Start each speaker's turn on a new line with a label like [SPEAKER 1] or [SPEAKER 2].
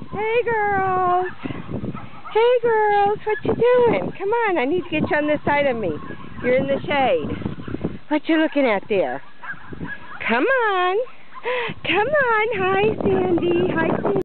[SPEAKER 1] Hey girls. Hey girls, what you doing? Come on, I need to get you on this side of me. You're in the shade. What you looking at there? Come on. Come on. Hi, Sandy. Hi, Sandy.